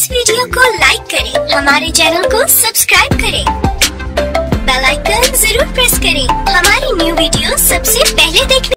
इस वीडियो को लाइक करें, हमारे चैनल को सब्सक्राइब करें, बेल आइकन जरूर प्रेस करें हमारी न्यू वीडियो सबसे पहले देखने